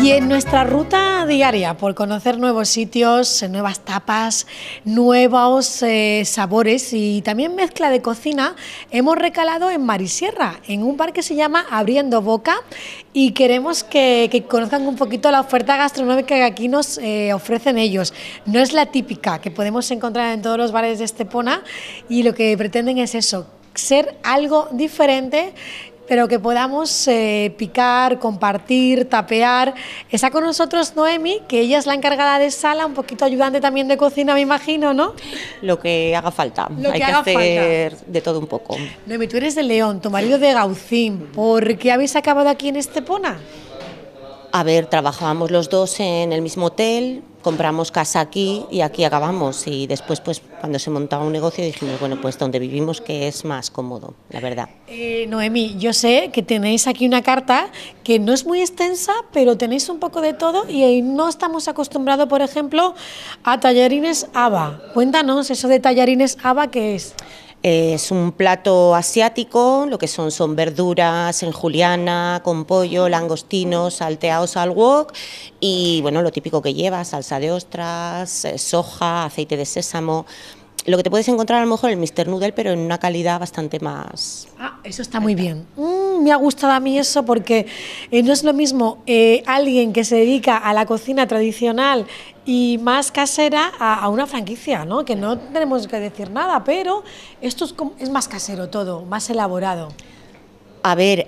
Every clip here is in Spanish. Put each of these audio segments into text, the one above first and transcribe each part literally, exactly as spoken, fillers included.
Y en nuestra ruta diaria por conocer nuevos sitios, nuevas tapas, nuevos eh, sabores y también mezcla de cocina, hemos recalado en Marisierra, en un bar que se llama Abriendo Boca, y queremos que, que conozcan un poquito la oferta gastronómica que aquí nos eh, ofrecen ellos. No es la típica que podemos encontrar en todos los bares de Estepona, y lo que pretenden es eso, ser algo diferente, pero que podamos eh, picar, compartir, tapear. Está con nosotros Noemi, que ella es la encargada de sala, un poquito ayudante también de cocina, me imagino, ¿no? Lo que haga falta, Lo hay que que, haga hacer falta. de todo un poco. Noemi, tú eres de León, tu marido de Gaucín. ¿Por qué habéis acabado aquí en Estepona? A ver, trabajábamos los dos en el mismo hotel, compramos casa aquí y aquí acabamos. Y después, pues, cuando se montaba un negocio dijimos, bueno, pues donde vivimos, que es más cómodo, la verdad. Eh, Noemi, yo sé que tenéis aquí una carta que no es muy extensa, pero tenéis un poco de todo y no estamos acostumbrados, por ejemplo, a tallarines haba. Cuéntanos, eso de tallarines haba, ¿qué es? Es un plato asiático, lo que son son verduras en juliana, con pollo, langostinos, salteados al wok y bueno, lo típico que lleva, salsa de ostras, soja, aceite de sésamo. Lo que te puedes encontrar a lo mejor en el míster Noodle, pero en una calidad bastante más... Ah, eso está muy bien. Mm, me ha gustado a mí eso porque eh, no es lo mismo eh, alguien que se dedica a la cocina tradicional y más casera a, a una franquicia, ¿no? Que no tenemos que decir nada, pero esto es, como, es más casero todo, más elaborado. A ver,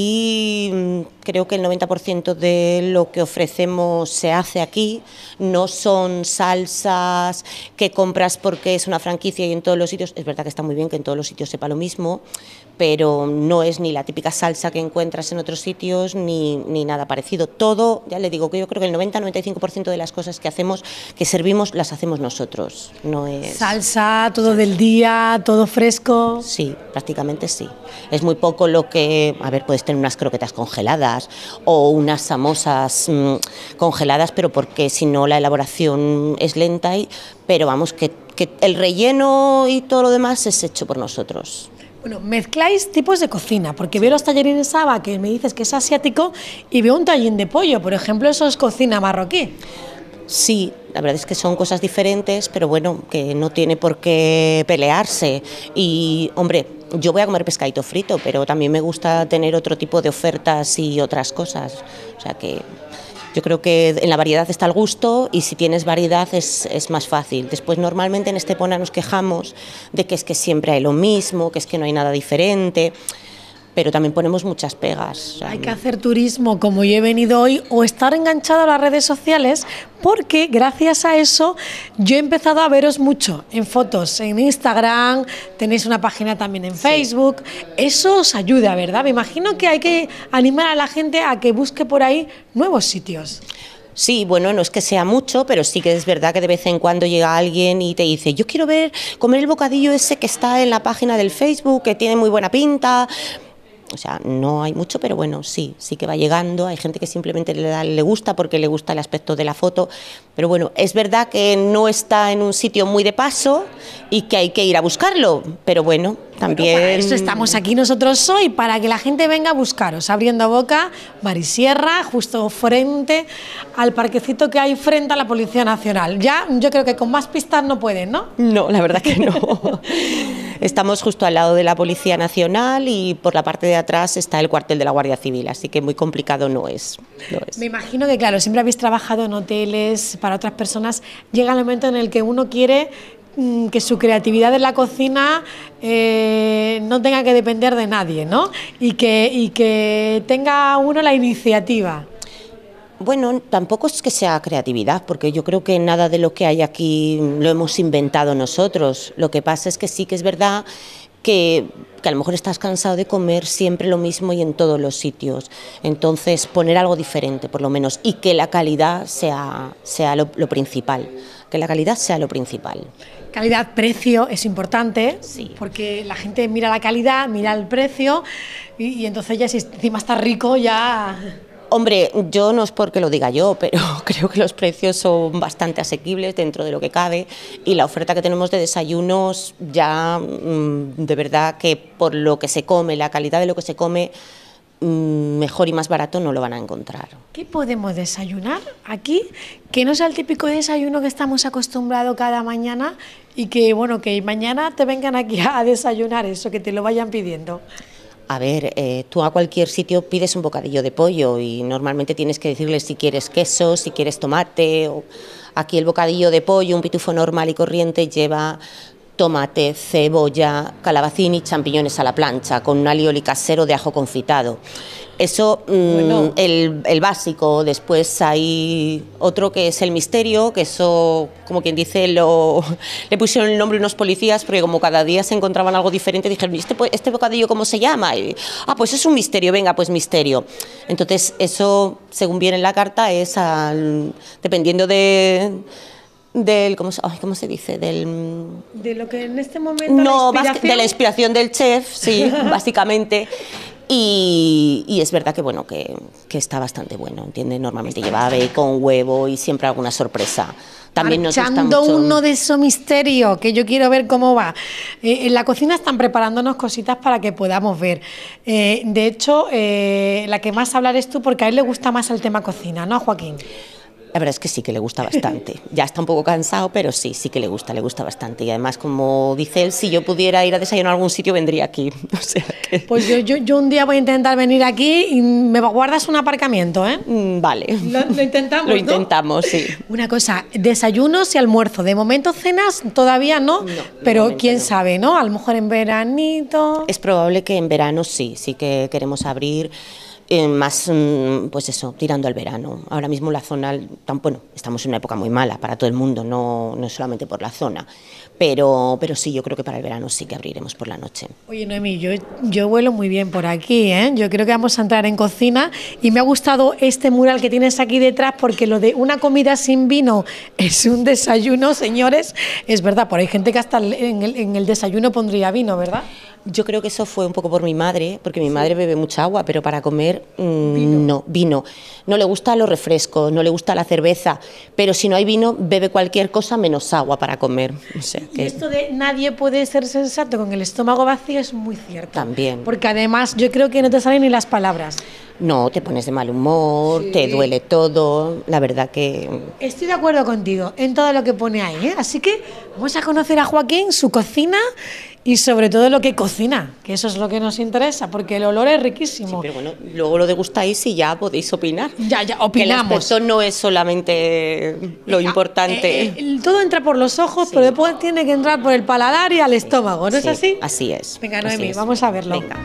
aquí creo que el noventa por ciento de lo que ofrecemos se hace aquí, no son salsas que compras porque es una franquicia y en todos los sitios, es verdad que está muy bien que en todos los sitios sepa lo mismo, pero no es ni la típica salsa que encuentras en otros sitios ni, ni nada parecido. Todo, ya le digo que yo creo que el noventa a noventa y cinco por ciento de las cosas que hacemos, que servimos, las hacemos nosotros. No es... Salsa, todo del día, todo fresco. Sí, prácticamente sí. Es muy poco lo que, a ver, puedes tener unas croquetas congeladas o unas samosas mmm, congeladas, pero porque si no la elaboración es lenta, y, pero vamos, que, que el relleno y todo lo demás es hecho por nosotros. Bueno, mezcláis tipos de cocina, porque veo los tallarines haba, que me dices que es asiático, y veo un tallín de pollo, por ejemplo, eso es cocina marroquí. Sí, la verdad es que son cosas diferentes, pero bueno, que no tiene por qué pelearse. Y, hombre, yo voy a comer pescadito frito, pero también me gusta tener otro tipo de ofertas y otras cosas. O sea que yo creo que en la variedad está el gusto y si tienes variedad es, es más fácil. Después, normalmente en Estepona nos quejamos de que es que siempre hay lo mismo, que es que no hay nada diferente, pero también ponemos muchas pegas. O sea, hay que hacer turismo, como yo he venido hoy, o estar enganchado a las redes sociales, porque gracias a eso yo he empezado a veros mucho en fotos, en Instagram, tenéis una página también en Facebook, sí. Eso os ayuda, ¿verdad? Me imagino que hay que animar a la gente a que busque por ahí nuevos sitios. Sí, bueno, no es que sea mucho, pero sí que es verdad que de vez en cuando llega alguien y te dice, yo quiero ver, comer el bocadillo ese que está en la página del Facebook, que tiene muy buena pinta. O sea, no hay mucho, pero bueno, sí, sí que va llegando. Hay gente que simplemente le, da, le gusta porque le gusta el aspecto de la foto. Pero bueno, es verdad que no está en un sitio muy de paso y que hay que ir a buscarlo. Pero bueno, también... Bueno, para eso estamos aquí nosotros hoy, para que la gente venga a buscaros. Abriendo Boca, Marisierra, justo frente al parquecito que hay frente a la Policía Nacional. Ya, yo creo que con más pistas no pueden, ¿no? No, la verdad que no. Estamos justo al lado de la Policía Nacional y por la parte de atrás está el cuartel de la Guardia Civil, así que muy complicado no es, no es. Me imagino que, claro, siempre habéis trabajado en hoteles para otras personas. Llega el momento en el que uno quiere mmm, que su creatividad en la cocina eh, no tenga que depender de nadie, ¿no? Y que, y que tenga uno la iniciativa. Bueno, tampoco es que sea creatividad, porque yo creo que nada de lo que hay aquí lo hemos inventado nosotros. Lo que pasa es que sí que es verdad que, que a lo mejor estás cansado de comer siempre lo mismo y en todos los sitios. Entonces, poner algo diferente, por lo menos, y que la calidad sea, sea lo, lo principal. Que la calidad sea lo principal. Calidad-precio es importante, sí. Porque la gente mira la calidad, mira el precio, y, y entonces ya si encima está rico, ya... Hombre, yo no es porque lo diga yo, pero creo que los precios son bastante asequibles dentro de lo que cabe y la oferta que tenemos de desayunos ya de verdad que por lo que se come, la calidad de lo que se come, mejor y más barato no lo van a encontrar. ¿Qué podemos desayunar aquí? Que no sea el típico desayuno que estamos acostumbrados cada mañana y que, bueno, que mañana te vengan aquí a desayunar eso, que te lo vayan pidiendo. A ver, eh, tú a cualquier sitio pides un bocadillo de pollo y normalmente tienes que decirles si quieres queso, si quieres tomate. O... Aquí el bocadillo de pollo, un pitufo normal y corriente, lleva tomate, cebolla, calabacín y champiñones a la plancha, con un alioli casero de ajo confitado. Eso, mmm, bueno. el, el básico. Después hay otro que es el misterio, que eso, como quien dice, lo, le pusieron el nombre unos policías, porque como cada día se encontraban algo diferente, dijeron, ¿este, este bocadillo cómo se llama? Y, ah, pues es un misterio, venga, pues misterio. Entonces, eso, según viene en la carta, es al, dependiendo de... del ¿cómo se, ay, ¿cómo se dice? Del de lo que en este momento no, la más que de la inspiración del chef, sí, básicamente. Y, y es verdad que bueno que, que está bastante bueno, ¿entiendes? Normalmente lleva bacon, huevo y siempre alguna sorpresa. También nos gusta mucho uno de esos misterios que yo quiero ver cómo va. Eh, en la cocina están preparándonos cositas para que podamos ver. Eh, de hecho, eh, la que más hablar es tú, porque a él le gusta más el tema cocina, ¿no, Joaquín? La verdad es que sí que le gusta bastante. Ya está un poco cansado, pero sí, sí que le gusta, le gusta bastante. Y además, como dice él, si yo pudiera ir a desayunar a algún sitio, vendría aquí. O sea que... Pues yo, yo, yo un día voy a intentar venir aquí y me guardas un aparcamiento, ¿eh? Mm, vale. Lo, lo intentamos, Lo ¿no? intentamos, sí. Una cosa, desayunos y almuerzo. De momento cenas todavía no, no pero quién no. sabe, ¿no? A lo mejor en veranito. Es probable que en verano sí, sí que queremos abrir... Eh, más, pues eso, tirando al verano. Ahora mismo la zona, tan, bueno, estamos en una época muy mala para todo el mundo, no, no solamente por la zona, pero, pero sí, yo creo que para el verano sí que abriremos por la noche. Oye, Noemí, yo, yo vuelo muy bien por aquí, ¿eh? Yo creo que vamos a entrar en cocina y me ha gustado este mural que tienes aquí detrás, porque lo de una comida sin vino es un desayuno, señores, es verdad, por hay gente que hasta en el, en el desayuno pondría vino, ¿verdad? Yo creo que eso fue un poco por mi madre, porque mi madre bebe mucha agua, pero para comer mmm, vino. no, vino. No le gusta los refrescos, no le gusta la cerveza, pero si no hay vino, bebe cualquier cosa menos agua para comer. O sea, que... Y esto de nadie puede ser sensato con el estómago vacío es muy cierto. También. Porque además yo creo que no te salen ni las palabras. No, te pones de mal humor, sí. te duele todo, la verdad que... Estoy de acuerdo contigo en todo lo que pone ahí, ¿eh? Así que vamos a conocer a Joaquín, su cocina y sobre todo lo que cocina, que eso es lo que nos interesa, porque el olor es riquísimo. Sí, pero bueno, luego lo degustáis y ya podéis opinar. Ya, ya, opinamos. Que el aspecto no es solamente lo importante. Eh, eh, todo entra por los ojos, sí. pero después tiene que entrar por el paladar y al estómago, ¿no sí, es así? Así es. Venga, Noemí, vamos a verlo. Venga.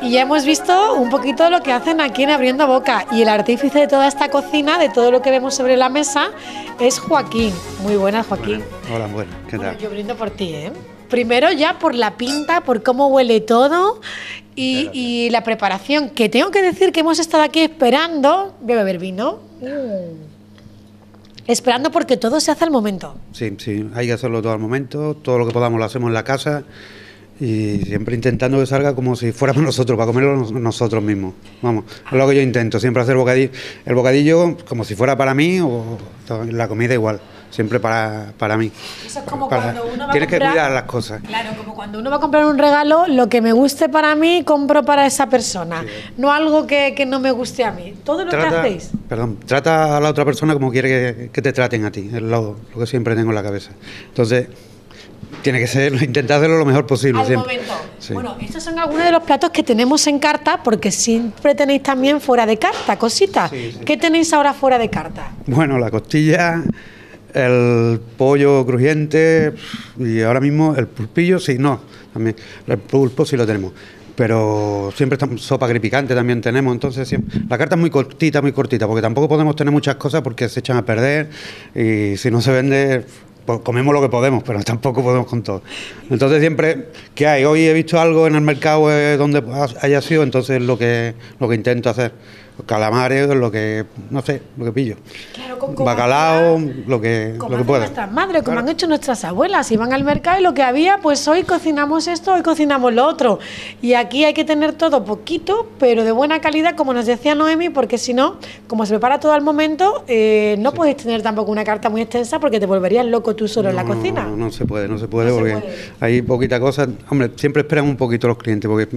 y ya hemos visto un poquito lo que hacen aquí en Abriendo Boca. Y el artífice de toda esta cocina, de todo lo que vemos sobre la mesa, es Joaquín. Muy buenas, Joaquín. Bueno, hola, buenas. ¿Qué tal? Bueno, yo brindo por ti, ¿eh? Primero ya por la pinta, por cómo huele todo y, y la preparación, que tengo que decir que hemos estado aquí esperando. Voy a beber vino. Mm. Esperando porque todo se hace al momento. Sí, sí, hay que hacerlo todo al momento, todo lo que podamos lo hacemos en la casa y siempre intentando que salga como si fuéramos nosotros, para comerlo nosotros mismos. Vamos, es lo que yo intento, siempre hacer bocadillo, el bocadillo como si fuera para mí o la comida igual, siempre para, para mí. Eso es como para, cuando uno va tienes a comprar, que cuidar las cosas. Claro, como cuando uno va a comprar un regalo, lo que me guste para mí, compro para esa persona, sí. No algo que, que no me guste a mí. Todo lo trata, que hacéis. Perdón, trata a la otra persona como quiere que, que te traten a ti, es lo, lo que siempre tengo en la cabeza. Entonces, tiene que ser, intentar hacerlo lo mejor posible. Al siempre. momento. Sí. Bueno, estos son algunos de los platos que tenemos en carta, porque siempre tenéis también fuera de carta, cositas. Sí, sí. ¿Qué tenéis ahora fuera de carta? Bueno, la costilla, el pollo crujiente y ahora mismo el pulpillo, sí, no, también el pulpo sí lo tenemos. Pero siempre está, sopa agripicante también tenemos, entonces siempre, la carta es muy cortita, muy cortita, porque tampoco podemos tener muchas cosas porque se echan a perder y si no se vende, pues comemos lo que podemos, pero tampoco podemos con todo. Entonces siempre, ¿qué hay? Hoy he visto algo en el mercado eh, donde haya sido, entonces lo que lo que intento hacer. Calamares, lo que, no sé, lo que pillo. Claro, con, con bacalao, lo que, como lo que pueda. Nuestras madres, como claro. Han hecho nuestras abuelas, iban al mercado y lo que había, pues hoy cocinamos esto, hoy cocinamos lo otro. Y aquí hay que tener todo poquito, pero de buena calidad, como nos decía Noemi, porque si no, como se prepara todo al momento, eh, no sí. Podéis tener tampoco una carta muy extensa porque te volverías loco tú solo no, en la cocina. No, no se puede, no se puede, no porque se puede. Hay poquita cosa. Hombre, siempre esperan un poquito los clientes, porque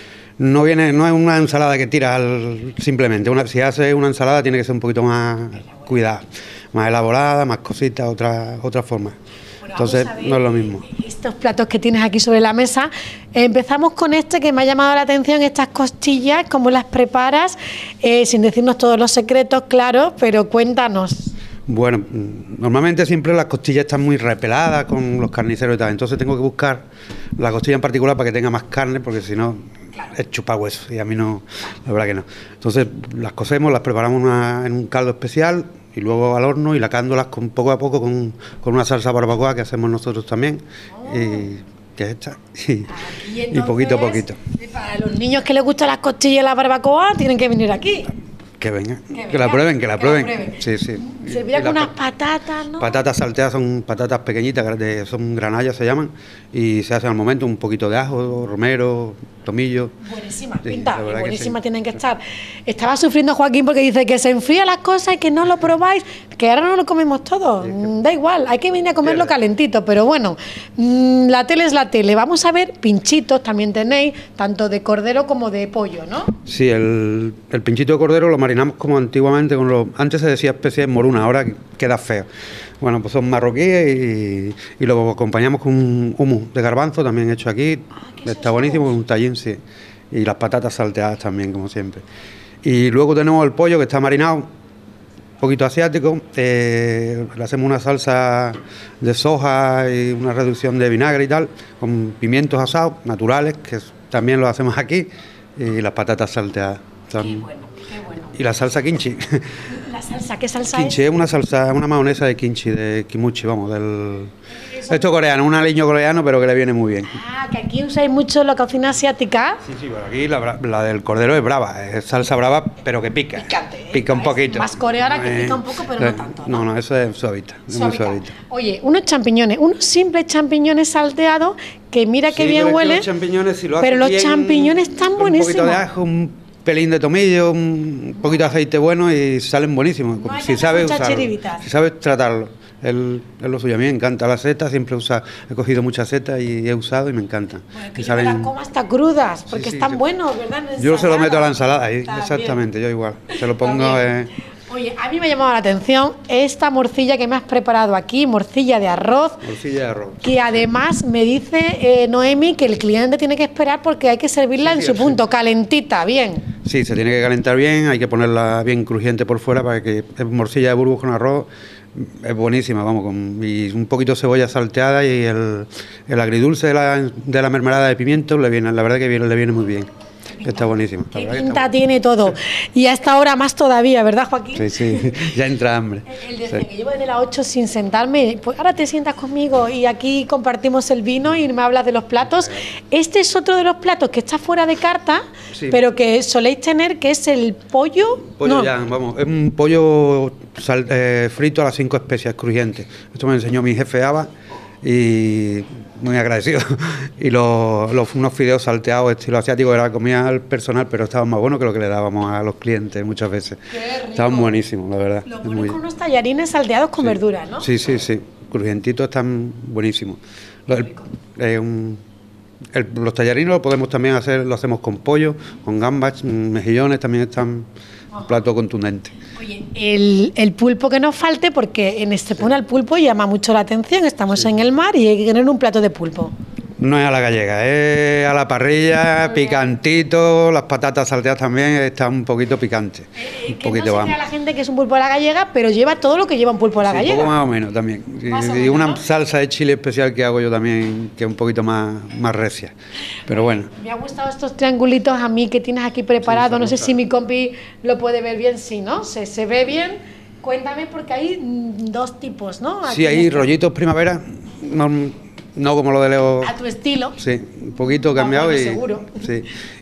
no viene, no es una ensalada que tiras al, simplemente. Una, si haces una ensalada tiene que ser un poquito más cuidada, más elaborada, más cositas, otra, otra forma. Bueno, entonces no es lo mismo. Estos platos que tienes aquí sobre la mesa, empezamos con este que me ha llamado la atención, estas costillas, cómo las preparas, eh, sin decirnos todos los secretos, claro, pero cuéntanos. Bueno, normalmente siempre las costillas están muy repeladas con los carniceros y tal, entonces tengo que buscar la costilla en particular para que tenga más carne, porque si no claro. Es chupar hueso y a mí no, la verdad que no. Entonces las cocemos, las preparamos una, en un caldo especial y luego al horno y lacándolas con, poco a poco con, con una salsa barbacoa que hacemos nosotros también. Oh. Y, que es esta, y, entonces, y poquito a poquito. Para los niños que les gustan las costillas y la barbacoa tienen que venir aquí. Que vengan, que, venga, que la prueben, que la que prueben. La prueben. Sí, sí. Se mira con unas patatas, ¿no? Patatas salteadas, son patatas pequeñitas, de, son granallas se llaman, y se hacen al momento un poquito de ajo, romero, tomillo. Buenísima, sí, pinta, buenísima que sí. Tienen que estar. Estaba sufriendo Joaquín porque dice que se enfrían las cosas y que no lo probáis, que ahora no lo comemos todo. Sí, que... Da igual, hay que venir a comerlo calentito, pero bueno, mmm, la tele es la tele. Vamos a ver pinchitos, también tenéis, tanto de cordero como de pollo, ¿no? Sí, el, el pinchito de cordero lo marinamos como antiguamente, con los, antes se decía especie de moruna, ahora queda feo. Bueno, pues son marroquíes y, y lo acompañamos con un hummus de garbanzo también hecho aquí, ah, está buenísimo, con un tallín, sí, y las patatas salteadas también, como siempre. Y luego tenemos el pollo que está marinado, un poquito asiático, eh, le hacemos una salsa de soja y una reducción de vinagre y tal, con pimientos asados naturales, que también lo hacemos aquí, y las patatas salteadas. También. Qué bueno, qué bueno. Y la salsa kimchi. ¿La salsa? ¿Qué salsa kimchi es? es una salsa, una mayonesa de kimchi, de kimuchi, vamos, del... Esto coreano, un aliño coreano, pero que le viene muy bien. Ah, que aquí usáis mucho la cocina asiática. Sí, sí, pero aquí la, la del cordero es brava, es salsa brava, pero que pica. Picante. Pica un poquito. Más coreana, que pica un poco, pero eh, no tanto. No, no, no, eso es suavita, es muy suavita. Oye, unos champiñones, unos simples champiñones salteados, que mira sí, qué bien pero huelen. Los champiñones, si lo pero los bien, champiñones están buenísimos. Un poquito de ajo, un pelín de tomillo, un poquito de aceite bueno y salen buenísimos. No si sabes usarlo, si sabes tratarlo. Es lo suyo, a mí me encanta la seta, siempre usa, he cogido muchas setas y he usado y me encantan. Bueno, que yo salen... me las como hasta crudas, porque sí, sí, están sí. buenos, ¿verdad? Yo se lo meto a la ensalada, ahí, exactamente, yo igual, se lo pongo... Eh... Oye, a mí me ha llamado la atención esta morcilla que me has preparado aquí, morcilla de arroz. Morcilla de arroz. Que además me dice eh, Noemi que el cliente tiene que esperar porque hay que servirla sí, en sí, su sí. punto, calentita, bien. Sí, se tiene que calentar bien, hay que ponerla bien crujiente por fuera para que es morcilla de burgos con arroz. Es buenísima, vamos, con y un poquito de cebolla salteada y el, el agridulce de la, de la mermelada de pimiento le viene, la verdad que viene, le viene muy bien. está buenísimo. Qué pinta tiene todo. Y a esta hora más todavía, ¿verdad, Joaquín? Sí, sí, ya entra hambre. El desde Sí. que llevo desde las ocho sin sentarme, pues ahora te sientas conmigo y aquí compartimos el vino y me hablas de los platos. Este es otro de los platos que está fuera de carta, Sí. pero que soléis tener, que es el pollo. Pollo no, ya, vamos, es un pollo sal- eh, frito a las cinco especias crujientes. Esto me enseñó mi jefe Aba y muy agradecido. Y los, los- unos fideos salteados estilo asiático, era comida al personal, pero estaban más buenos que lo que le dábamos a los clientes muchas veces. Qué rico. Estaban buenísimos, la verdad. Lo Es pones muy- con unos tallarines salteados con sí. verduras, ¿no? Sí, sí, sí. Crujientitos están buenísimos. Lo- el- eh, un- el- los tallarines lo podemos también hacer, lo hacemos con pollo, con gambas, mm, mejillones, también están un plato contundente. Oye, el, el pulpo que nos falte, porque en Estepona el pulpo llama mucho la atención, estamos en el mar y hay que tener un plato de pulpo. No es a la gallega, es a la parrilla, picantito, las patatas salteadas también están un poquito picantes. Eh, un que no poquito, se crea vamos. la gente que es un pulpo a la gallega, pero lleva todo lo que lleva un pulpo a la Sí, gallega. un poco más o menos también. Y, Más o y menos, una ¿no? salsa de chile especial que hago yo también, que es un poquito más, más recia. Pero bueno, Me ha gustado estos triangulitos a mí que tienes aquí preparado. Sí, No sé se si mi compi lo puede ver bien. Sí, ¿no? Se, se ve bien. Cuéntame, porque hay mm, dos tipos, ¿no? Aquí sí, en hay este- rollitos primavera, no, no como lo de Leo. A tu estilo. Sí, un poquito Ah, cambiado bueno, y seguro. sí.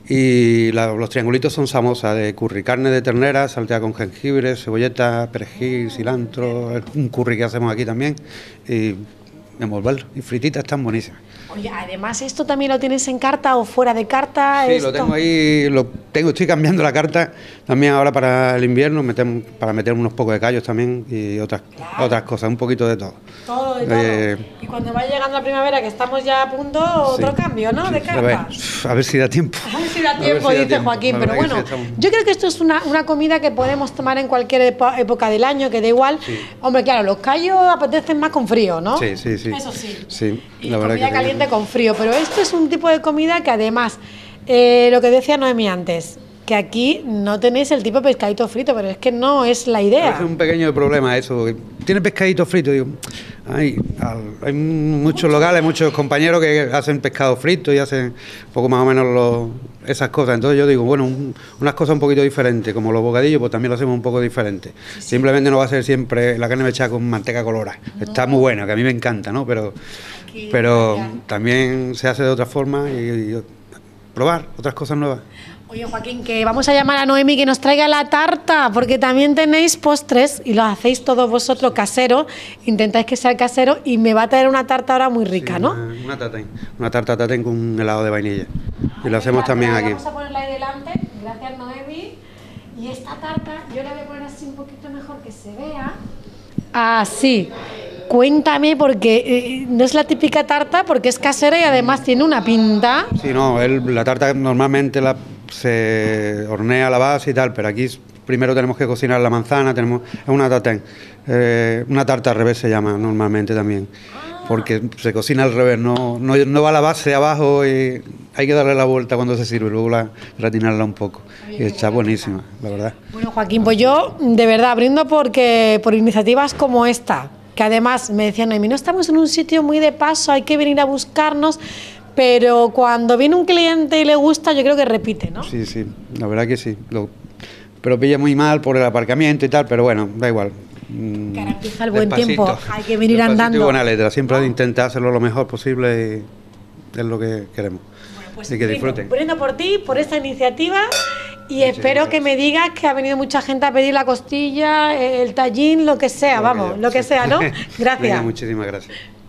Y la- los triangulitos son samosas de curry, carne de ternera, salteada con jengibre, cebolleta, perejil, cilantro, un curry que hacemos aquí también y envolverlo. Y frititas están buenísimas. Oye, además, ¿esto también lo tienes en carta o fuera de carta? Sí, Esto- lo tengo ahí, lo tengo, estoy cambiando la carta también ahora para el invierno, metemos, para meter unos pocos de callos también y otras Claro. otras cosas, un poquito de todo. Todo de todo. Eh, Y cuando va llegando la primavera, que estamos ya a punto, otro Sí. cambio, ¿no? De A ver, cartas. a ver si da tiempo. A ver si da A ver tiempo, si da dice tiempo. Joaquín. La Pero verdad que bueno, sí, estamos- yo creo que esto es una, una comida que podemos tomar en cualquier epo- época del año, que da igual. Sí. Hombre, claro, los callos apetecen más con frío, ¿no? Sí, sí, sí. Eso sí. Sí, Y la verdad comida que sí. caliente con frío. Pero esto es un tipo de comida que además, eh, lo que decía Noemí antes, que aquí no tenéis el tipo de pescadito frito, pero es que no es la idea. Es un pequeño problema eso. porque Tiene pescadito frito, digo. Hay, al- hay muchos locales, muchos compañeros que hacen pescado frito y hacen un poco más o menos los- esas cosas. Entonces yo digo, bueno, un- unas cosas un poquito diferentes, como los bocadillos, pues también lo hacemos un poco diferente. Simplemente no va a ser siempre la carne mechada con manteca colorada. Está muy bueno, que a mí me encanta, ¿no? Pero, Aquí, pero ya. también se hace de otra forma y, y probar otras cosas nuevas. Oye, Joaquín, que vamos a llamar a Noemi que nos traiga la tarta, porque también tenéis postres y lo hacéis todos vosotros casero, intentáis que sea casero y me va a traer una tarta ahora muy rica, Sí, ¿no? Una, una tatén, una tarta tatén con un helado de vainilla. Y lo hacemos también aquí. Vamos a ponerla ahí delante, gracias Noemi. Y esta tarta yo la voy a poner así un poquito mejor que se vea. Así. Cuéntame, porque eh, no es la típica tarta, porque es casera y además tiene una pinta. Sí, no, el- la tarta normalmente la, se hornea a la base y tal, pero aquí s- primero tenemos que cocinar la manzana, tenemos es una tatén, eh, una tarta al revés se llama normalmente también, porque se cocina al revés, no, no, no va a la base abajo y hay que darle la vuelta cuando se sirve, luego la, gratinarla un poco. Y está buenísima, la verdad. Bueno, Joaquín, pues yo de verdad brindo porque por iniciativas como esta, que además me decían, Noemí, no estamos en un sitio muy de paso, hay que venir a buscarnos, pero cuando viene un cliente y le gusta, yo creo que repite, ¿no? Sí, sí, la verdad que sí. Lo- pero pilla muy mal por el aparcamiento y tal, pero bueno, da igual. Mm, Que ahora empieza el buen despacito, tiempo, hay que venir despacito andando. Y buena letra, siempre intentar hacerlo lo mejor posible y es lo que queremos. Bueno, pues y que brindo, disfruten. brindo por ti, por esta iniciativa y espero que me digas que ha venido mucha gente a pedir la costilla, el tallín, lo que sea, Lo que vamos, haya, lo que sí. sea, ¿no? Gracias. Venga, muchísimas gracias.